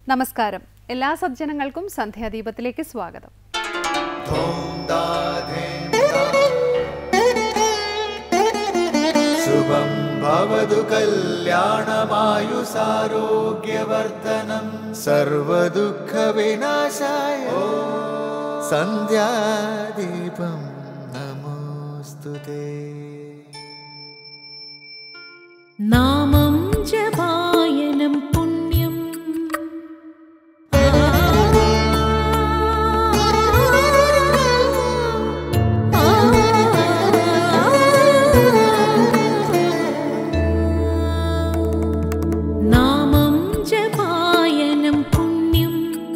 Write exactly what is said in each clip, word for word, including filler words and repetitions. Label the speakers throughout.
Speaker 1: നമസ്കാരം. എല്ലാ സജ്ജനങ്ങൾക്കും സന്ധ്യാദീപത്തിലേക്ക് സ്വാഗതം.
Speaker 2: ശുഭം ഭവതു കല്യാണമായുസാരോഗ്യവർദ്ധനം സർവദുഃഖ വിനാശായ സന്ധ്യാദീപം നമോസ്തുതേ.
Speaker 3: നാമം ജപായനം പുണ്യം നാമം ജപായനം പുണ്യം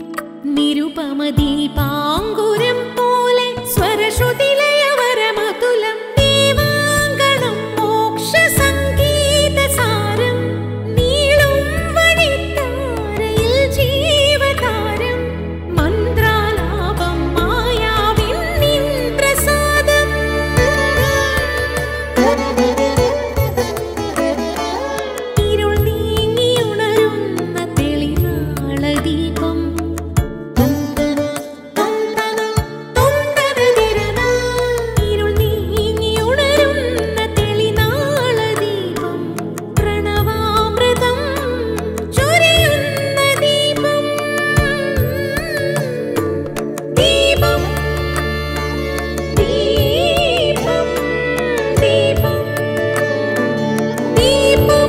Speaker 3: നിരുപമദീപാങ്കുരം പോലെ സ്വരശ്രുതിലയവരമതുലം ദീവാങ്കണം മോക്ഷ സംഗീതസാരം നീളും വഴിത്താരയിൽ ജീവതാരം മന്ത്രാലാപം മായാവിൻ നിൻ പ്രസാദം ഇരുൾ നീങ്ങിയുണരുന്ന തെളിനാളദീപം ഇരുൾ നീങ്ങിയുണരുന്ന തെളിനാളദീപം പ്രണവാമൃതം ചൊരിയുന്ന ദീപം ദീപം ദീപം ദീപം ദീപം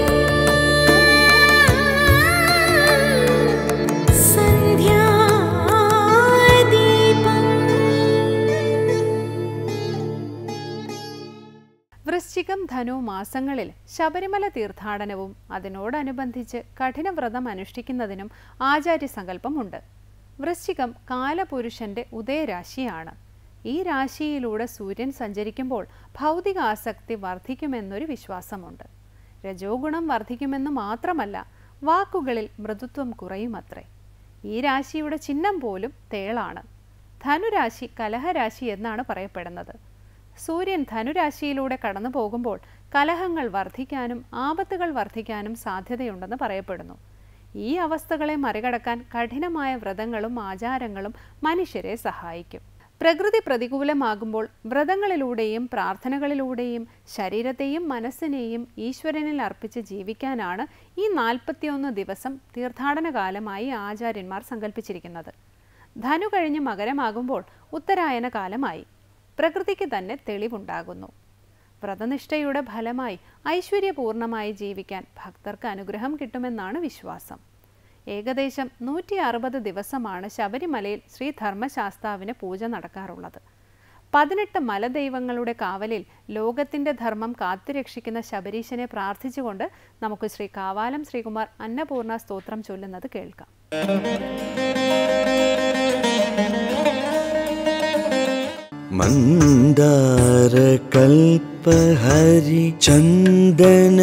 Speaker 1: വൃശ്ചികം ധനു മാസങ്ങളിൽ ശബരിമല തീർത്ഥാടനവും അതിനോടനുബന്ധിച്ച് കഠിനവ്രതം അനുഷ്ഠിക്കുന്നതിനും ആചാര്യസങ്കല്പമുണ്ട്. വൃശ്ചികം കാലപുരുഷന്റെ ഉദയരാശിയാണ്. ഈ രാശിയിലൂടെ സൂര്യൻ സഞ്ചരിക്കുമ്പോൾ ഭൗതിക ആസക്തി വർദ്ധിക്കുമെന്നൊരു വിശ്വാസമുണ്ട്. രജോഗുണം വർദ്ധിക്കുമെന്ന് മാത്രമല്ല, വാക്കുകളിൽ മൃദുത്വം കുറയുമത്രേ. ഈ രാശിയുടെ ചിഹ്നം പോലും തേളാണ്. ധനുരാശി കലഹരാശി എന്നാണ് പറയപ്പെടുന്നത്. സൂര്യൻ ധനുരാശിയിലൂടെ കടന്നു പോകുമ്പോൾ കലഹങ്ങൾ വർദ്ധിക്കാനും ആപത്തുകൾ വർദ്ധിക്കാനും സാധ്യതയുണ്ടെന്ന് പറയപ്പെടുന്നു. ഈ അവസ്ഥകളെ മറികടക്കാൻ കഠിനമായ വ്രതങ്ങളും ആചാരങ്ങളും മനുഷ്യരെ സഹായിക്കും. പ്രകൃതി പ്രതികൂലമാകുമ്പോൾ വ്രതങ്ങളിലൂടെയും പ്രാർത്ഥനകളിലൂടെയും ശരീരത്തെയും മനസ്സിനെയും ഈശ്വരനിൽ അർപ്പിച്ച് ജീവിക്കാനാണ് ഈ നാൽപ്പത്തിയൊന്ന് ദിവസം തീർത്ഥാടന കാലമായി ആചാര്യന്മാർ സങ്കല്പിച്ചിരിക്കുന്നത്. ധനു കഴിഞ്ഞ് മകരമാകുമ്പോൾ ഉത്തരായന കാലമായി. പ്രകൃതിക്ക് തന്നെ തെളിവുണ്ടാകുന്നു. വ്രതനിഷ്ഠയുടെ ഫലമായി ഐശ്വര്യപൂർണമായി ജീവിക്കാൻ ഭക്തർക്ക് അനുഗ്രഹം കിട്ടുമെന്നാണ് വിശ്വാസം. ഏകദേശം നൂറ്റി അറുപത് ദിവസമാണ് ശബരിമലയിൽ ശ്രീ ധർമ്മശാസ്താവിന് പൂജ നടക്കാറുള്ളത്. പതിനെട്ട് മലദൈവങ്ങളുടെ കാവലിൽ ലോകത്തിൻ്റെ ധർമ്മം കാത്തുരക്ഷിക്കുന്ന ശബരീശനെ പ്രാർത്ഥിച്ചുകൊണ്ട് നമുക്ക് ശ്രീ കാവാലം ശ്രീകുമാർ അന്നപൂർണ സ്തോത്രം ചൊല്ലുന്നത് കേൾക്കാം.
Speaker 2: മന്ദാരകൽപഹരി ചന്ദന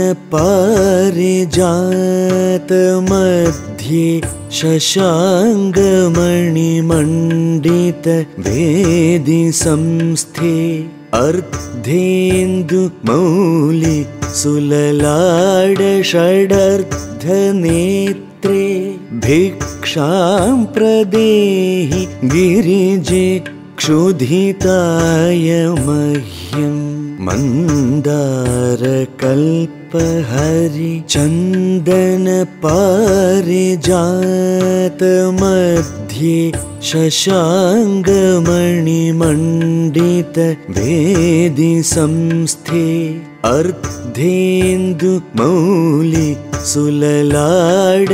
Speaker 2: പാരിജാതമധ്യേ ശശാങ്കമണിമണ്ഡിത വേദി സംസ്ഥേ അർദ്ധേന്ദു മൗലി സുലലാട ഷഡർത്ഥനേത്രേ ഭിക്ഷാം പ്രദേഹി ഗിരിജേ क्षुधिताय मह्यं मन्दारकल्पहरि चन्दन पारिजातमध्ये शशाङ्गमणिमण्डित वेदि संस्थे अर्धेन्दु मौलि सुललाड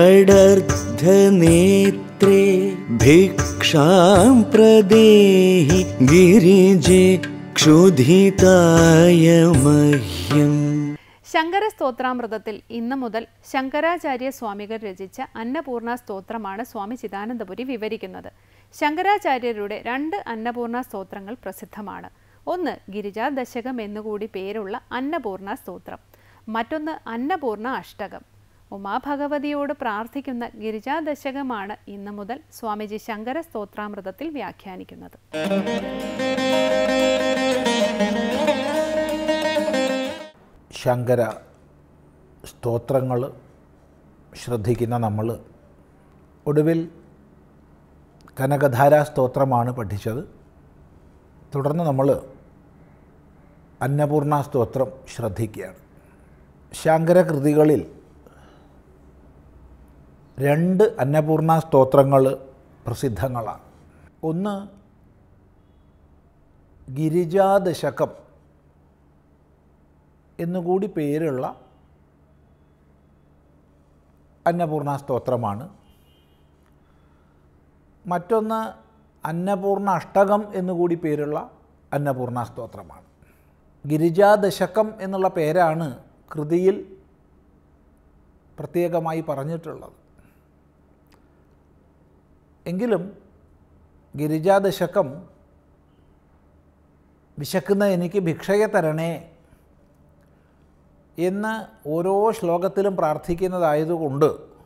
Speaker 2: षडर्थनेत्रे ഭിക്ഷാം പ്രദേഹി ഗിരിജേ ക്ഷുധിതായ മഹ്യം.
Speaker 1: ശങ്കര സ്തോത്രാമൃതത്തിൽ ഇന്നു മുതൽ ശങ്കരാചാര്യ സ്വാമികൾ രചിച്ച അന്നപൂർണ സ്തോത്രമാണ് സ്വാമി ചിദാനന്ദപുരി വിവരിക്കുന്നത്. ശങ്കരാചാര്യരുടെ രണ്ട് അന്നപൂർണ സ്തോത്രങ്ങൾ പ്രസിദ്ധമാണ്. ഒന്ന് ഗിരിജാ ദശകം എന്നുകൂടി പേരുള്ള അന്നപൂർണ സ്തോത്രം, മറ്റൊന്ന് അന്നപൂർണ അഷ്ടകം. ഉമാഭഗവതിയോട് പ്രാർത്ഥിക്കുന്ന ഗിരിജാദശകമാണ് ഇന്നു മുതൽ സ്വാമിജി ശങ്കര സ്തോത്രാമൃതത്തിൽ വ്യാഖ്യാനിക്കുന്നത്.
Speaker 4: ശങ്കര സ്തോത്രങ്ങൾ ശ്രദ്ധിക്കുന്ന നമ്മൾ ഒടുവിൽ കനകധാരാ സ്തോത്രമാണ് പഠിച്ചത്. തുടർന്ന് നമ്മൾ അന്നപൂർണ സ്തോത്രം ശ്രദ്ധിക്കുകയാണ്. ശാങ്കരകൃതികളിൽ രണ്ട് അന്നപൂർണ സ്തോത്രങ്ങൾ പ്രസിദ്ധങ്ങളാണ്. ഒന്ന് ഗിരിജാദശകം എന്നുകൂടി പേരുള്ള അന്നപൂർണ സ്തോത്രമാണ്. മറ്റൊന്ന് അന്നപൂർണ അഷ്ടകം എന്നുകൂടി പേരുള്ള അന്നപൂർണ സ്തോത്രമാണ്. ഗിരിജാദശകം എന്നുള്ള പേരാണ് കൃതിയിൽ പ്രത്യേകമായി പറഞ്ഞിട്ടുള്ളത്. എങ്കിലും ഗിരിജാദശകം വിശക്കുന്ന എനിക്ക് ഭിക്ഷയെ തരണേ എന്ന് ഓരോ ശ്ലോകത്തിലും പ്രാർത്ഥിക്കുന്നതായതുകൊണ്ട്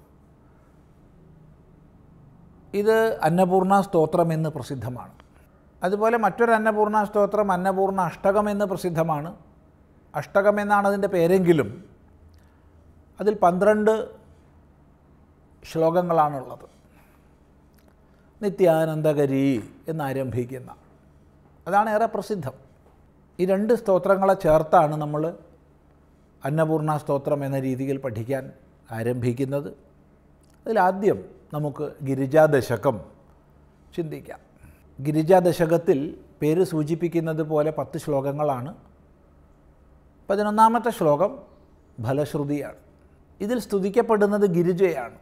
Speaker 4: ഇത് അന്നപൂർണ സ്തോത്രം എന്ന് പ്രസിദ്ധമാണ്. അതുപോലെ മറ്റൊരു അന്നപൂർണ സ്തോത്രം അന്നപൂർണ അഷ്ടകം എന്ന് പ്രസിദ്ധമാണ്. അഷ്ടകം എന്നാണ് അതിൻ്റെ പേരെങ്കിലും അതിൽ പന്ത്രണ്ട് ശ്ലോകങ്ങളാണുള്ളത്. നിത്യാനന്ദകരി എന്നാരംഭിക്കുന്ന അതാണ് ഏറെ പ്രസിദ്ധം. ഈ രണ്ട് സ്തോത്രങ്ങളെ ചേർത്താണ് നമ്മൾ അന്നപൂർണ സ്തോത്രം എന്ന രീതിയിൽ പഠിക്കാൻ ആരംഭിക്കുന്നത്. അതിലാദ്യം നമുക്ക് ഗിരിജാദശകം ചിന്തിക്കാം. ഗിരിജാദശകത്തിൽ പേര് സൂചിപ്പിക്കുന്നത് പോലെ പത്ത് ശ്ലോകങ്ങളാണ്. പതിനൊന്നാമത്തെ ശ്ലോകം ഫലശ്രുതിയാണ്. ഇതിൽ സ്തുതിക്കപ്പെടുന്നത് ഗിരിജയാണ്.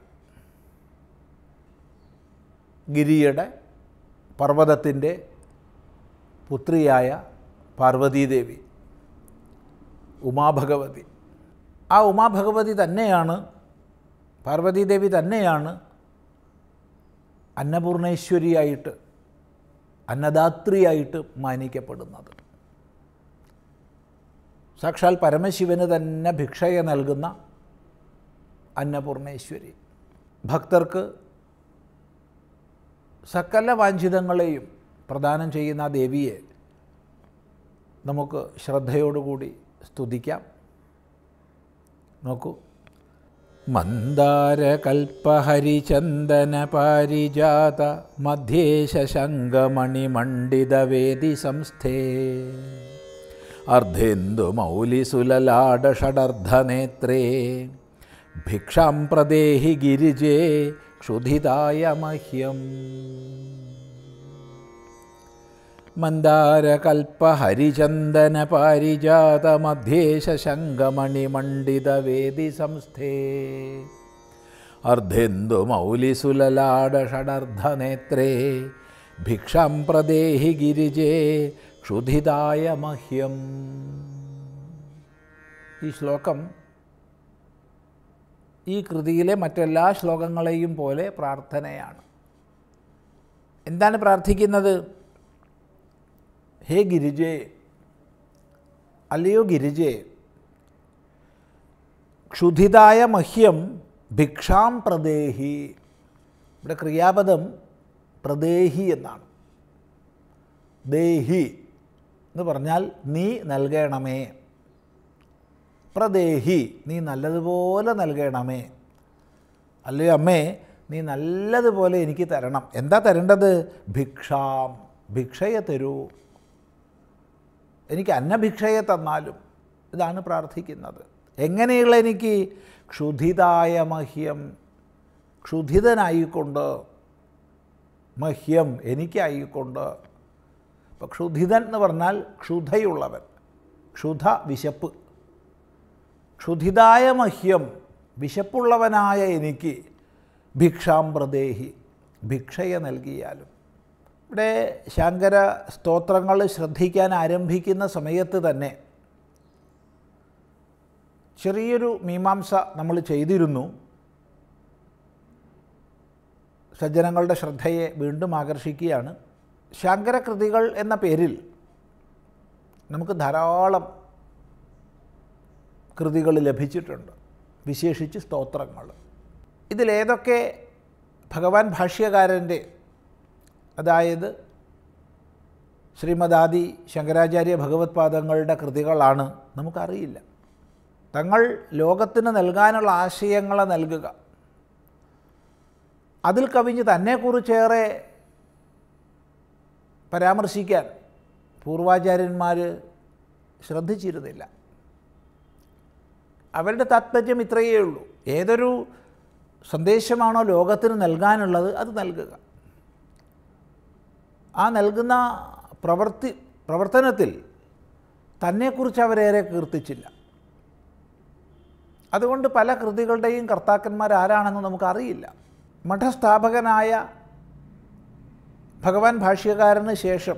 Speaker 4: ഗിരിയുടെ പർവ്വതത്തിൻ്റെ പുത്രിയായ പാർവതീദേവി ഉമാഭഗവതി. ആ ഉമാഭഗവതി തന്നെയാണ്, പാർവതീദേവി തന്നെയാണ് അന്നപൂർണേശ്വരിയായിട്ട് അന്നദാത്രിയായിട്ട് മാനിക്കപ്പെടുന്നത്. സാക്ഷാൽ പരമശിവന് തന്നെ ഭിക്ഷയെ നൽകുന്ന അന്നപൂർണേശ്വരി. ഭക്തർക്ക് സകല വാഞ്ചിതങ്ങളെയും പ്രദാനം ചെയ്യുന്ന ദേവിയെ നമുക്ക് ശ്രദ്ധയോടുകൂടി സ്തുതിക്കാം. നോക്കൂ. മന്ദാരകൽപ്പഹരിചന്ദന പാരിജാത മധ്യേ ശശങ്കമണിമണ്ഡിതവേദി സംസ്ഥേ അർദ്ധേന്ദുമൗലിസുലലാടഷഡർദ്ധനേത്രേ ഭിക്ഷാം പ്രദേഹി ഗിരിജേ ക്ഷുധിതായ മഹ്യം. മന്ദാരകൽപ്പഹരിചന്ദന പാരിജാത മധ്യേ ശശങ്കമണിമണ്ഡിതവേദി സംസ്ഥേ അർദ്ധേന്ദുമൗലിസുലലാടഷഡർദ്ധനേത്രേ ഭിക്ഷാം പ്രദേഹി ഗിരിജേ ക്ഷുധിതായ മഹ്യം. ഈ ശ്ലോകം ഈ കൃതിയിലെ മറ്റെല്ലാ ശ്ലോകങ്ങളെയും പോലെ പ്രാർത്ഥനയാണ്. എന്താണ് പ്രാർത്ഥിക്കുന്നത്? ഹേ ഗിരിജേ, അല്ലയോ ഗിരിജേ, ക്ഷുധിതായ മഹ്യം ഭിക്ഷാം പ്രദേഹി. ഇവിടെ ക്രിയാപദം പ്രദേഹി എന്നാണ്. ദേഹി എന്ന് പറഞ്ഞാൽ നീ നൽകണമേ. പ്രദേഹി, നീ നല്ലതുപോലെ നൽകണമേ. അല്ലയോ അമ്മേ, നീ നല്ലതുപോലെ എനിക്ക് തരണം. എന്താ തരേണ്ടത്? ഭിക്ഷാം, ഭിക്ഷയെ തരൂ. എനിക്ക് അന്നഭിക്ഷയെ തന്നാലും. ഇതാണ് പ്രാർത്ഥിക്കുന്നത്. എങ്ങനെയുള്ള എനിക്ക്? ക്ഷുധിതായ മഹ്യം, ക്ഷുധിതനായിക്കൊണ്ട്. മഹ്യം, എനിക്കായിക്കൊണ്ട്. അപ്പോൾ ക്ഷുധിതൻ എന്ന് പറഞ്ഞാൽ ക്ഷുധയുള്ളവൻ, ക്ഷുധ വിശപ്പ്. ക്ഷുധിതായ മഹ്യം, വിശപ്പുള്ളവനായ എനിക്ക് ഭിക്ഷാം പ്രദേഹി, ഭിക്ഷയെ നൽകിയാലും. ഇവിടെ ശങ്കര സ്തോത്രങ്ങൾ ശ്രദ്ധിക്കാൻ ആരംഭിക്കുന്ന സമയത്ത് തന്നെ ചെറിയൊരു മീമാംസ നമ്മൾ ചെയ്തിരുന്നു. സജ്ജനങ്ങളുടെ ശ്രദ്ധയെ വീണ്ടും ആകർഷിക്കുകയാണ്. ശങ്കരകൃതികൾ എന്ന പേരിൽ നമുക്ക് ധാരാളം കൃതികൾ ലഭിച്ചിട്ടുണ്ട്, വിശേഷിച്ച് സ്തോത്രങ്ങൾ. ഇതിലേതൊക്കെ ഭഗവാൻ ഭാഷ്യകാരൻ്റെ, അതായത് ശ്രീമദാദി ശങ്കരാചാര്യ ഭഗവത്പാദങ്ങളുടെ കൃതികളാണ് നമുക്കറിയില്ല. തങ്ങൾ ലോകത്തിന് നൽകാനുള്ള ആശയങ്ങളെ നൽകുക, അതിൽ കവിഞ്ഞ് തന്നെക്കുറിച്ചേറെ പരാമർശിക്കാൻ പൂർവാചാര്യന്മാർ ശ്രദ്ധിച്ചിരുന്നില്ല. അവരുടെ താത്പര്യം ഇത്രയേ ഉള്ളൂ. ഏതൊരു സന്ദേശമാണോ ലോകത്തിന് നൽകാനുള്ളത് അത് നൽകുക. ആ നൽകുന്ന പ്രവർത്തി പ്രവർത്തനത്തിൽ തന്നെക്കുറിച്ച് അവരേറെ കീർത്തിച്ചില്ല. അതുകൊണ്ട് പല കൃതികളുടെയും കർത്താക്കന്മാർ ആരാണെന്ന് നമുക്കറിയില്ല. മഠസ്ഥാപകനായ ഭഗവാൻ ഭാഷ്യകാരന് ശേഷം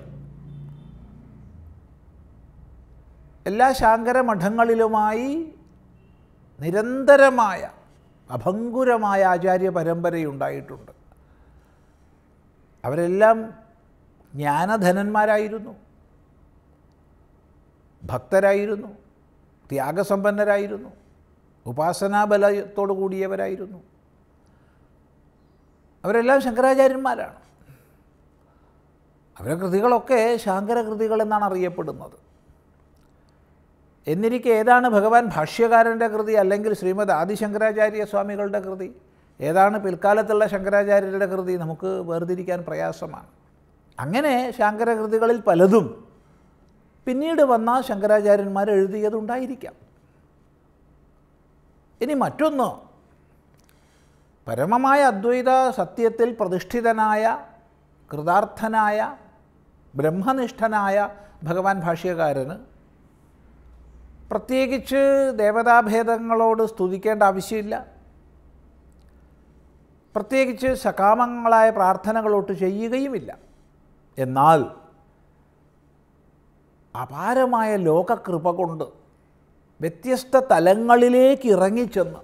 Speaker 4: എല്ലാ ശാങ്കര മഠങ്ങളിലുമായി നിരന്തരമായ അഭംഗുരമായ ആചാര്യ പരമ്പരയുണ്ടായിട്ടുണ്ട്. അവരെല്ലാം ജ്ഞാനധനന്മാരായിരുന്നു, ഭക്തരായിരുന്നു, ത്യാഗസമ്പന്നരായിരുന്നു, ഉപാസനാബലത്തോടു കൂടിയവരായിരുന്നു. അവരെല്ലാം ശങ്കരാചാര്യന്മാരാണ്. അവരുടെ കൃതികളൊക്കെ ശാങ്കര കൃതികൾ എന്നാണ് അറിയപ്പെടുന്നത്. എന്നിരിക്കെ ഏതാണ് ഭഗവാൻ ഭാഷ്യകാരൻ്റെ കൃതി, അല്ലെങ്കിൽ ശ്രീമദ് ആദിശങ്കരാചാര്യ സ്വാമികളുടെ കൃതി, ഏതാണ് പിൽക്കാലത്തുള്ള ശങ്കരാചാര്യരുടെ കൃതി, നമുക്ക് വേർതിരിക്കാൻ പ്രയാസമാണ്. അങ്ങനെ ശാങ്കര കൃതികളിൽ പലതും പിന്നീട് വന്ന ശങ്കരാചാര്യന്മാർ എഴുതിയതുണ്ടായിരിക്കാം. ഇനി മറ്റൊന്ന്, പരമമായ അദ്വൈത സത്യത്തിൽ പ്രതിഷ്ഠിതനായ കൃതാർത്ഥനായ ബ്രഹ്മനിഷ്ഠനായ ഭഗവാൻ ഭാഷ്യകാരന് പ്രത്യേകിച്ച് ദേവതാഭേദങ്ങളോട് സ്തുതിക്കേണ്ട ആവശ്യമില്ല. പ്രത്യേകിച്ച് സകാമങ്ങളായ പ്രാർത്ഥനകളോട്ട് ചെയ്യുകയുമില്ല. എന്നാൽ അപാരമായ ലോകകൃപ കൊണ്ട് വ്യത്യസ്ത തലങ്ങളിലേക്ക് ഇറങ്ങിച്ചെന്ന്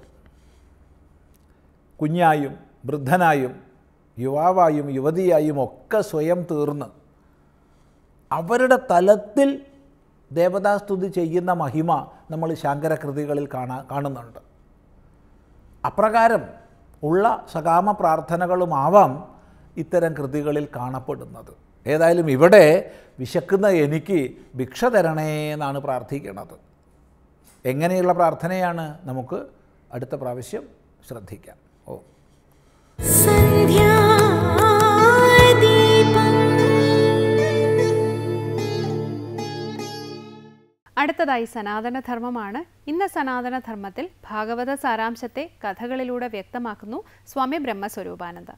Speaker 4: കുഞ്ഞായും വൃദ്ധനായും യുവാവായും യുവതിയായും ഒക്കെ സ്വയം തീർന്ന് അവരുടെ തലത്തിൽ ദേവതാസ്തുതി ചെയ്യുന്ന മഹിമ നമ്മൾ ശാങ്കര കൃതികളിൽ കാണാ കാണുന്നുണ്ട്. അപ്രകാരം ഉള്ള സകാമ പ്രാർത്ഥനകളുമാവാം ഇത്തരം കൃതികളിൽ കാണപ്പെടുന്നത്. ഏതായാലും ഇവിടെ വിശക്കുന്ന എനിക്ക് ഭിക്ഷ തരണേ എന്നാണ് പ്രാർത്ഥിക്കുന്നത്. എങ്ങനെയുള്ള പ്രാർത്ഥനയാണ് നമുക്ക് അടുത്ത പ്രാവശ്യം ശ്രദ്ധിക്കാം. ഓ
Speaker 1: അടുത്തതായി സനാതനധർമ്മമാണ്. ഇന്ന് സനാതനധർമ്മത്തിൽ ഭാഗവത സാരാംശത്തെ കഥകളിലൂടെ വ്യക്തമാക്കുന്നു സ്വാമി ബ്രഹ്മസ്വരൂപാനന്ദ.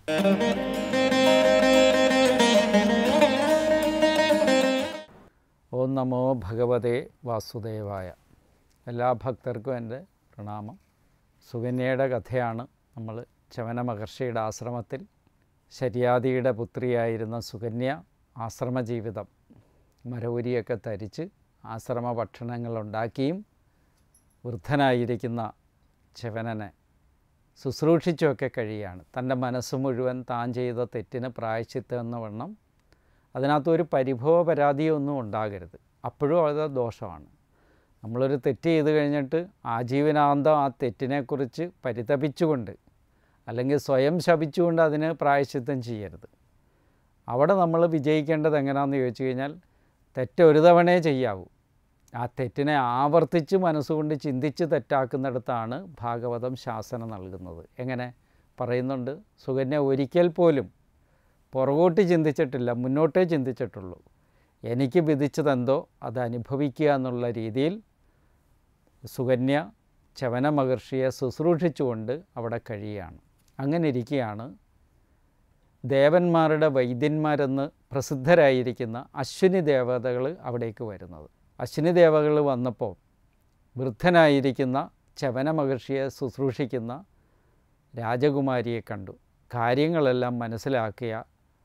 Speaker 5: ഓം നമോ ഭഗവതേ വാസുദേവായ. എല്ലാ ഭക്തർക്കും എൻ്റെ പ്രണാമം. സുകന്യയുടെ കഥയാണ് നമ്മൾ. ചവന മഹർഷിയുടെ ആശ്രമത്തിൽ ശര്യാദിയുടെ പുത്രിയായിരുന്ന സുകന്യ ആശ്രമജീവിതം മരവുരിയൊക്കെ തരിച്ച് ആശ്രമ ഭക്ഷണങ്ങളുണ്ടാക്കിയും വൃദ്ധനായിരിക്കുന്ന ചവനനെ ശുശ്രൂഷിച്ചുമൊക്കെ കഴിയുകയാണ്. തൻ്റെ മനസ്സ് മുഴുവൻ താൻ ചെയ്ത തെറ്റിന് പ്രായശ്ചിത്തം എന്ന വണ്ണം അതിനകത്തൊരു പരിഭവ പരാതിയൊന്നും ഉണ്ടാകരുത്. അപ്പോഴും അത് ദോഷമാണ്. നമ്മളൊരു തെറ്റ് ചെയ്ത് കഴിഞ്ഞിട്ട് ആജീവനാന്തം ആ തെറ്റിനെക്കുറിച്ച് പരിതപിച്ചുകൊണ്ട് അല്ലെങ്കിൽ സ്വയം ശപിച്ചുകൊണ്ട് അതിന് പ്രായശ്ചിത്തം ചെയ്യരുത്. അവിടെ നമ്മൾ വിജയിക്കേണ്ടത് എങ്ങനെയാണെന്ന് ചോദിച്ചു കഴിഞ്ഞാൽ, തെറ്റ് ഒരു തവണയേ ചെയ്യാവൂ. ആ തെറ്റിനെ ആവർത്തിച്ച് മനസ്സുകൊണ്ട് ചിന്തിച്ച് തെറ്റാക്കുന്നിടത്താണ് ഭാഗവതം ശാസന നൽകുന്നത്. എങ്ങനെ പറയുന്നുണ്ട്, സുകന്യ ഒരിക്കൽ പോലും പുറകോട്ട് ചിന്തിച്ചിട്ടില്ല, മുന്നോട്ടേ ചിന്തിച്ചിട്ടുള്ളൂ. എനിക്ക് വിധിച്ചതെന്തോ അത് അനുഭവിക്കുക എന്നുള്ള രീതിയിൽ സുകന്യ ചവന മഹർഷിയെ ശുശ്രൂഷിച്ചുകൊണ്ട് അവിടെ കഴിയുകയാണ്. അങ്ങനെ ഇരിക്കുകയാണ് ദേവന്മാരുടെ വൈദ്യന്മാരെന്ന് പ്രസിദ്ധരായിരിക്കുന്ന അശ്വിനി ദേവതകൾ അവിടേക്ക് വരുന്നത്. അശ്വിനി ദേവതകൾ വന്നപ്പോൾ വൃദ്ധനായിരിക്കുന്ന ചവന മഹർഷിയെ ശുശ്രൂഷിക്കുന്ന രാജകുമാരിയെ കണ്ടു. കാര്യങ്ങളെല്ലാം മനസ്സിലാക്കിയ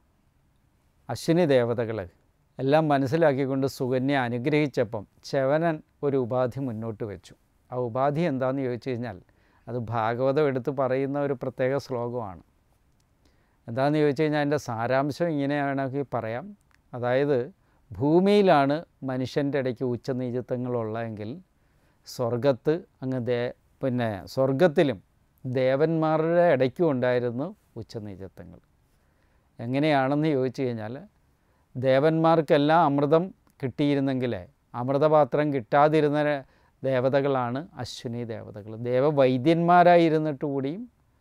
Speaker 5: അശ്വിനി ദേവതകൾ എല്ലാം മനസ്സിലാക്കിക്കൊണ്ട് സുകന്യ അനുഗ്രഹിച്ചപ്പം ചവനൻ ഒരു ഉപാധി മുന്നോട്ട് വെച്ചു. ആ ഉപാധി എന്താണെന്ന് ചോദിച്ചു കഴിഞ്ഞാൽ, അത് ഭാഗവതം എടുത്ത് പറയുന്ന ഒരു പ്രത്യേക ശ്ലോകമാണ്. എന്താണെന്ന് ചോദിച്ചു കഴിഞ്ഞാൽ അതിൻ്റെ സാരാംശം ഇങ്ങനെയാണെങ്കിൽ പറയാം. അതായത്, ഭൂമിയിലാണ് മനുഷ്യൻ്റെ ഇടയ്ക്ക് ഉച്ചനീചത്വങ്ങളുള്ളതെങ്കിൽ സ്വർഗത്ത് അങ്ങ് ദേ പിന്നെ സ്വർഗത്തിലും ദേവന്മാരുടെ ഇടയ്ക്കും ഉണ്ടായിരുന്നു ഉച്ചനീചത്വങ്ങൾ. എങ്ങനെയാണെന്ന് ചോദിച്ചു കഴിഞ്ഞാൽ, ദേവന്മാർക്കെല്ലാം അമൃതം കിട്ടിയിരുന്നെങ്കിൽ അമൃതപാത്രം കിട്ടാതിരുന്ന ദേവതകളാണ് അശ്വിനി ദേവതകൾ. ദേവവൈദ്യന്മാരായിരുന്നിട്ട് കൂടിയും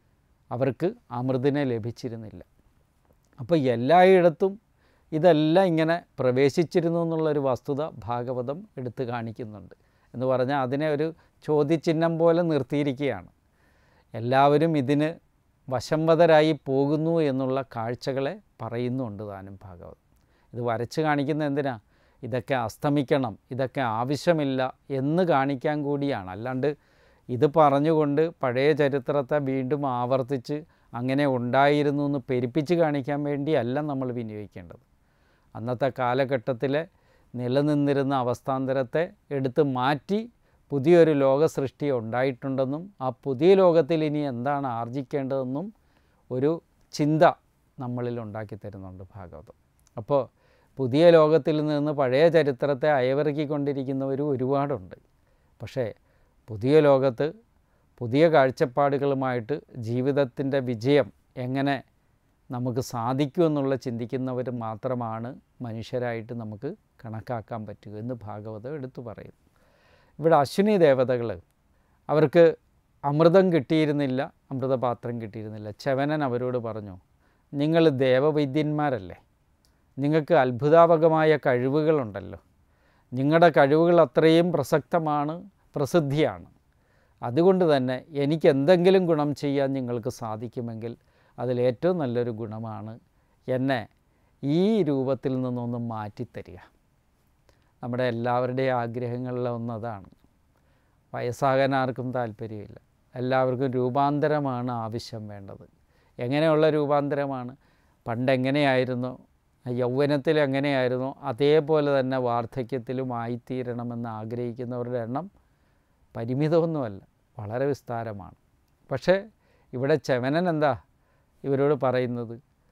Speaker 5: അവർക്ക് അമൃതിനെ ലഭിച്ചിരുന്നില്ല. അപ്പോൾ എല്ലായിടത്തും ഇതെല്ലാം ഇങ്ങനെ പ്രവേശിച്ചിരുന്നു എന്നുള്ളൊരു വസ്തുത ഭാഗവതം എടുത്തു കാണിക്കുന്നുണ്ട്. എന്ന് പറഞ്ഞാൽ അതിനെ ഒരു ചോദ്യചിഹ്നം പോലെ നിർത്തിയിരിക്കുകയാണ്. എല്ലാവരും ഇതിന് വശംവദരായി പോകുന്നു എന്നുള്ള കാഴ്ചകളെ പറയുന്നുണ്ട് താനും ഭാഗവതം. ഇത് വരച്ച് കാണിക്കുന്ന എന്തിനാ? ഇതൊക്കെ അസ്തമിക്കണം, ഇതൊക്കെ ആവശ്യമില്ല എന്ന് കാണിക്കാൻ കൂടിയാണ്. അല്ലാണ്ട് ഇത് പറഞ്ഞുകൊണ്ട് പഴയ ചരിത്രത്തെ വീണ്ടും ആവർത്തിച്ച് അങ്ങനെ ഉണ്ടായിരുന്നു എന്ന് പെരുപ്പിച്ച് കാണിക്കാൻ വേണ്ടിയല്ല നമ്മൾ വിനിയോഗിക്കേണ്ടത്. അന്നത്തെ കാലഘട്ടത്തിലെ നിലനിന്നിരുന്ന അവസ്ഥാന്തരത്തെ എടുത്ത് മാറ്റി പുതിയൊരു ലോക സൃഷ്ടി ഉണ്ടായിട്ടുണ്ടെന്നും ആ പുതിയ ലോകത്തിൽ ഇനി എന്താണ് ആർജിക്കേണ്ടതെന്നും ഒരു ചിന്ത നമ്മളിൽ ഉണ്ടാക്കി തരുന്നുണ്ട് ഭാഗവതം. അപ്പോൾ പുതിയ ലോകത്തിൽ നിന്ന് പഴയ ചരിത്രത്തെ അയവിറക്കിക്കൊണ്ടിരിക്കുന്നവരും ഒരുപാടുണ്ട്. പക്ഷേ പുതിയ ലോകത്ത് പുതിയ കാഴ്ചപ്പാടുകളുമായിട്ട് ജീവിതത്തിൻ്റെ വിജയം എങ്ങനെ നമുക്ക് സാധിക്കുമെന്നുള്ള ചിന്തിക്കുന്നവർ മാത്രമാണ് മനുഷ്യരായിട്ട് നമുക്ക് കണക്കാക്കാൻ പറ്റുക എന്ന് ഭാഗവതം എടുത്തു പറയുന്നു. ഇവിടെ അശ്വിനി ദേവതകൾ അവർക്ക് അമൃതം കിട്ടിയിരുന്നില്ല, അമൃതപാത്രം കിട്ടിയിരുന്നില്ല. ചവനൻ അവരോട് പറഞ്ഞു, നിങ്ങൾ ദേവവൈദ്യന്മാരല്ലേ, നിങ്ങൾക്ക് അത്ഭുതാവകമായ കഴിവുകളുണ്ടല്ലോ, നിങ്ങളുടെ കഴിവുകൾ അത്രയും പ്രസക്തമാണ്, പ്രസിദ്ധിയാണ്. അതുകൊണ്ട് തന്നെ എനിക്ക് എന്തെങ്കിലും ഗുണം ചെയ്യാൻ നിങ്ങൾക്ക് സാധിക്കുമെങ്കിൽ അതിലേറ്റവും നല്ലൊരു ഗുണമാണ് എന്നെ ഈ രൂപത്തിൽ നിന്നൊന്ന് മാറ്റിത്തരിക. നമ്മുടെ എല്ലാവരുടെയും ആഗ്രഹങ്ങളിലൊന്നും അതാണ്. വയസ്സാകാൻ ആർക്കും താല്പര്യമില്ല. എല്ലാവർക്കും രൂപാന്തരമാണ് ആവശ്യം വേണ്ടത്. എങ്ങനെയുള്ള രൂപാന്തരമാണ്? പണ്ടെങ്ങനെയായിരുന്നോ, യൗവനത്തിൽ എങ്ങനെയായിരുന്നോ അതേപോലെ തന്നെ വാർദ്ധക്യത്തിലും ആയിത്തീരണമെന്ന് ആഗ്രഹിക്കുന്നവരുടെ എണ്ണം പരിമിതമൊന്നുമല്ല, വളരെ വിസ്താരമാണ്. പക്ഷേ ഇവിടെ ചവനൻ എന്താ ഇവരോട് പറയുന്നത്?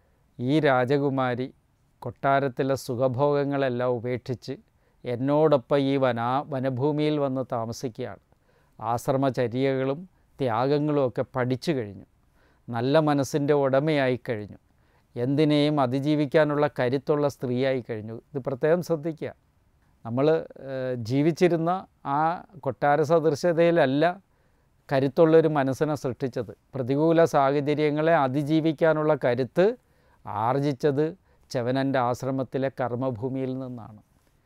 Speaker 5: ഈ രാജകുമാരി കൊട്ടാരത്തിലെ സുഖഭോഗങ്ങളെല്ലാം ഉപേക്ഷിച്ച് എന്നോടൊപ്പം ഈ വനാ വനഭൂമിയിൽ വന്ന് താമസിക്കുകയാണ്. ആശ്രമചര്യകളും ത്യാഗങ്ങളും ഒക്കെ പഠിച്ചു കഴിഞ്ഞു, നല്ല മനസ്സിൻ്റെ ഉടമയായി കഴിഞ്ഞു, എന്തിനേയും അതിജീവിക്കാനുള്ള കരുത്തുള്ള സ്ത്രീയായി കഴിഞ്ഞു. ഇത് പ്രത്യേകം ശ്രദ്ധിക്കുക. നമ്മൾ ജീവിച്ചിരുന്ന ആ കൊട്ടാര സദൃശ്യതയിലല്ല കരുത്തുള്ളൊരു മനസ്സിനെ സൃഷ്ടിച്ചത്. പ്രതികൂല സാഹചര്യങ്ങളെ അതിജീവിക്കാനുള്ള കരുത്ത് ആർജിച്ചത് ചവനൻ്റെ ആശ്രമത്തിലെ കർമ്മഭൂമിയിൽ നിന്നാണ്.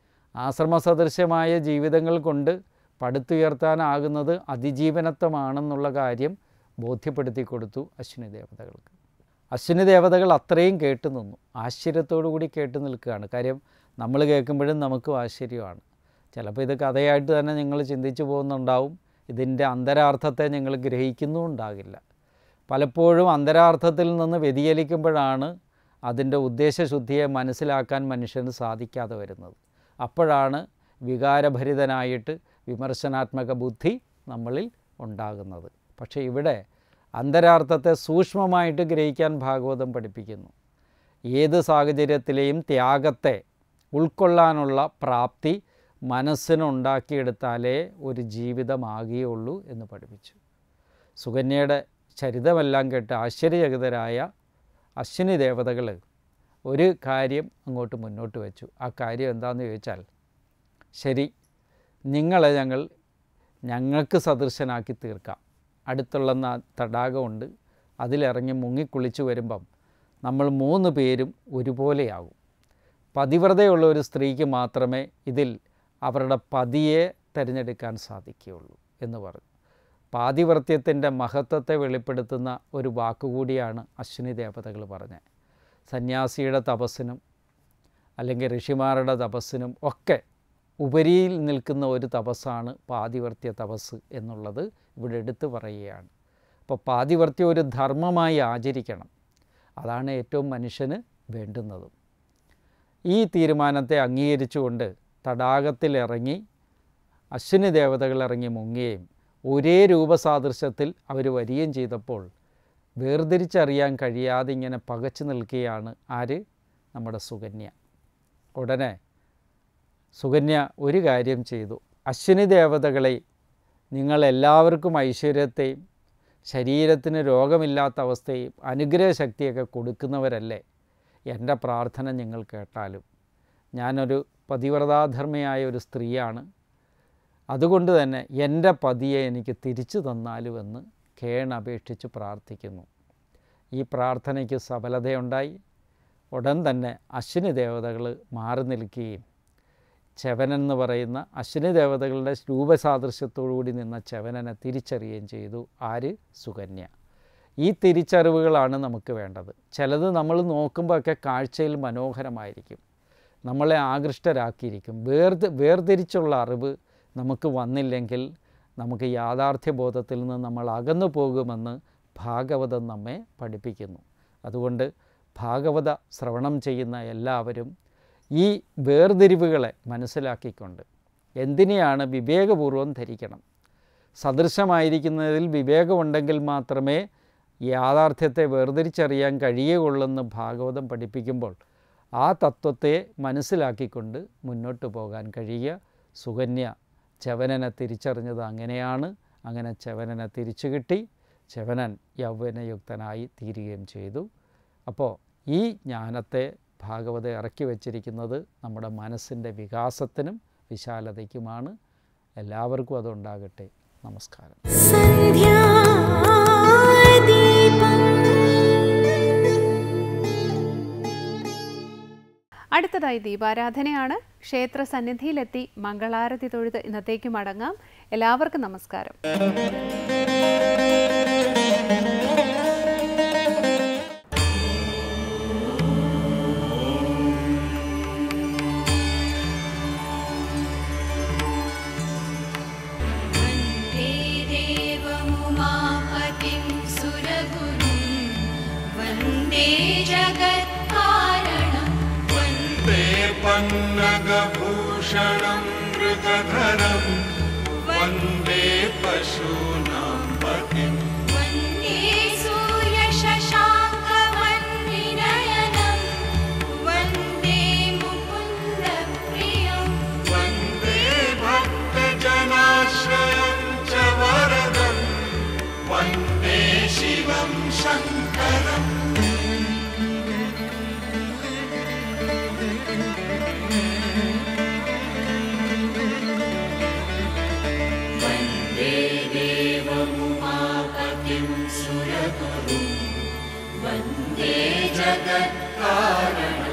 Speaker 5: ആശ്രമ സദൃശ്യമായ ജീവിതങ്ങൾ കൊണ്ട് പടുത്തുയർത്താനാകുന്നത് അതിജീവനത്വമാണെന്നുള്ള കാര്യം ബോധ്യപ്പെടുത്തി കൊടുത്തു അശ്വിനി ദേവതകൾക്ക്. അശ്വിനി ദേവതകൾ അത്രയും കേട്ടു നിന്നു, ആശ്ചര്യത്തോടു കൂടി കേട്ടു നിൽക്കുകയാണ്. കാര്യം നമ്മൾ കേൾക്കുമ്പോഴും നമുക്കും ആശ്ചര്യമാണ്. ചിലപ്പോൾ ഇത് കഥയായിട്ട് തന്നെ നിങ്ങൾ ചിന്തിച്ചു പോകുന്നുണ്ടാവും, ഇതിൻ്റെ അന്തരാർത്ഥത്തെ നിങ്ങൾ ഗ്രഹിക്കുന്നുമുണ്ടാകില്ല. പലപ്പോഴും അന്തരാർത്ഥത്തിൽ നിന്ന് വ്യതിചലിക്കുമ്പോഴാണ് അതിൻ്റെ ഉദ്ദേശശുദ്ധിയെ മനസ്സിലാക്കാൻ മനുഷ്യന് സാധിക്കാതെ വരുന്നത്. അപ്പോഴാണ് വികാരഭരിതനായിട്ട് വിമർശനാത്മക ബുദ്ധി നമ്മളിൽ ഉണ്ടാകുന്നത്. പക്ഷേ ഇവിടെ അന്തരാർത്ഥത്തെ സൂക്ഷ്മമായിട്ട് ഗ്രഹിക്കാൻ ഭാഗവതം പഠിപ്പിക്കുന്നു. ഏത് സാഹചര്യത്തിലെയും ത്യാഗത്തെ ഉൾക്കൊള്ളാനുള്ള പ്രാപ്തി മനസ്സിനുണ്ടാക്കിയെടുത്താലേ ഒരു ജീവിതമാകുകയുള്ളൂ എന്ന് പഠിപ്പിച്ചു. സുകന്യയുടെ ചരിതമെല്ലാം കേട്ട് ആശ്ചര്യചകിതരായ അശ്വിനി ദേവതകൾ ഒരു കാര്യം അങ്ങോട്ട് മുന്നോട്ട് വെച്ചു. ആ കാര്യം എന്താണെന്ന് ചോദിച്ചാൽ, ശരി, നിങ്ങളെ ഞങ്ങൾ ഞങ്ങൾക്ക് സദൃശനാക്കി തീർക്കാം. അടുത്തുള്ള തടാകമുണ്ട്, അതിലിറങ്ങി മുങ്ങിക്കുളിച്ച് വരുമ്പം നമ്മൾ മൂന്ന് പേരും ഒരുപോലെയാകും. പതിവ്രതയുള്ള ഒരു സ്ത്രീക്ക് മാത്രമേ ഇതിൽ അവരുടെ പതിയെ തിരഞ്ഞെടുക്കാൻ സാധിക്കുകയുള്ളൂ എന്ന് പറഞ്ഞു. പാതിവ്രത്യത്തിൻ്റെ മഹത്വത്തെ വെളിപ്പെടുത്തുന്ന ഒരു വാക്കുകൂടിയാണ് അശ്വിനി ദേവതകൾ പറഞ്ഞത്. സന്യാസിയുടെ തപസ്സിനും അല്ലെങ്കിൽ ഋഷിമാരുടെ തപസ്സിനും ഒക്കെ ഉപരിയിൽ നിൽക്കുന്ന ഒരു തപസ്സാണ് പാതിവ്രത്യ തപസ് എന്നുള്ളത് ഇവിടെ എടുത്തു പറയുകയാണ്. അപ്പോൾ പാതിവ്രത്യം ഒരു ധർമ്മമായി ആചരിക്കണം, അതാണ് ഏറ്റവും മനുഷ്യന് വേണ്ടുന്നതും. ഈ തീരുമാനത്തെ അംഗീകരിച്ചുകൊണ്ട് തടാകത്തിലിറങ്ങി അശ്വിനി ദേവതകൾ ഇറങ്ങി മുങ്ങുകയും ഒരേ രൂപസാദൃശ്യത്തിൽ അവർ വരികയും ചെയ്തപ്പോൾ വേർതിരിച്ചറിയാൻ കഴിയാതെ ഇങ്ങനെ പകച്ചു നിൽക്കുകയാണ് ആര്? നമ്മുടെ സുകന്യ. ഉടനെ സുകന്യ ഒരു കാര്യം ചെയ്തു. അശ്വിനി ദേവതകളെ, നിങ്ങളെല്ലാവർക്കും ഐശ്വര്യത്തെയും ശരീരത്തിന് രോഗമില്ലാത്ത അവസ്ഥയും അനുഗ്രഹശക്തിയൊക്കെ കൊടുക്കുന്നവരല്ലേ, എൻ്റെ പ്രാർത്ഥന നിങ്ങൾ കേട്ടാലും. ഞാനൊരു പതിവ്രതാധർമ്മയായ ഒരു സ്ത്രീയാണ്, അതുകൊണ്ട് തന്നെ എൻ്റെ പതിയെ എനിക്ക് തിരിച്ചു തന്നാലുമെന്ന് കേണപേക്ഷിച്ച് പ്രാർത്ഥിക്കുന്നു. ഈ പ്രാർത്ഥനയ്ക്ക് സഫലതയുണ്ടായി. ഉടൻ തന്നെ അശ്വിനി ദേവതകൾ മാറി നിൽക്കുകയും ചവനൻ എന്ന് പറയുന്ന അശ്വിനി ദേവതകളുടെ രൂപസാദൃശ്യത്തോടുകൂടി നിന്ന ചവനനെ തിരിച്ചറിയുകയും ചെയ്തു. ആര്? സുകന്യ. ഈ തിരിച്ചറിവുകളാണ് നമുക്ക് വേണ്ടത്. ചിലത് നമ്മൾ നോക്കുമ്പോഴൊക്കെ കാഴ്ചയിൽ മനോഹരമായിരിക്കും, നമ്മളെ ആകൃഷ്ടരാക്കിയിരിക്കും. വേർതി വേർതിരിച്ചുള്ള അറിവ് നമുക്ക് വന്നില്ലെങ്കിൽ നമുക്ക് യാഥാർത്ഥ്യബോധത്തിൽ നിന്ന് നമ്മൾ അകന്നു പോകുമെന്ന് ഭാഗവതം നമ്മെ പഠിപ്പിക്കുന്നു. അതുകൊണ്ട് ഭാഗവത ശ്രവണം ചെയ്യുന്ന എല്ലാവരും ഈ വേർതിരിവുകളെ മനസ്സിലാക്കിക്കൊണ്ട് എന്തിനെയാണ് വിവേകപൂർവ്വം ധരിക്കണം. സദൃശമായിരിക്കുന്നതിൽ വിവേകമുണ്ടെങ്കിൽ മാത്രമേ യാഥാർത്ഥ്യത്തെ വേർതിരിച്ചറിയാൻ കഴിയുകയുള്ളെന്ന് ഭാഗവതം പഠിപ്പിക്കുമ്പോൾ ആ തത്വത്തെ മനസ്സിലാക്കിക്കൊണ്ട് മുന്നോട്ട് പോകാൻ കഴിയുക. സുകന്യ ചവനനെ തിരിച്ചറിഞ്ഞത് അങ്ങനെയാണ്. അങ്ങനെ ചവനനെ തിരിച്ചു കിട്ടി. ചവനൻ യൗവനയുക്തനായി തീരുകയും ചെയ്തു. അപ്പോൾ ഈ ജ്ഞാനത്തെ ഭാഗവതം ഇറക്കി വച്ചിരിക്കുന്നത് നമ്മുടെ മനസ്സിൻ്റെ വികാസത്തിനും വിശാലതയ്ക്കുമാണ്. എല്ലാവർക്കും അതുണ്ടാകട്ടെ. നമസ്കാരം.
Speaker 1: അടുത്തതായി ദീപാരാധനയാണ്. ക്ഷേത്ര സന്നിധിയിലെത്തി മംഗളാരതി തൊഴുത് ഇന്നത്തേക്ക് മടങ്ങാം. എല്ലാവർക്കും നമസ്കാരം.
Speaker 6: पन्नगभूषणं मृगधरं वन्दे पशूनां पतिं
Speaker 3: वन्दे सूर्यशशाङ्कमन्विनयनं वन्दे मुकुन्दप्रियं
Speaker 6: वन्दे भक्तजनाश्रयं च वरदं वन्दे शिवं शङ्करम्
Speaker 3: वन्दे जगत्कारणम्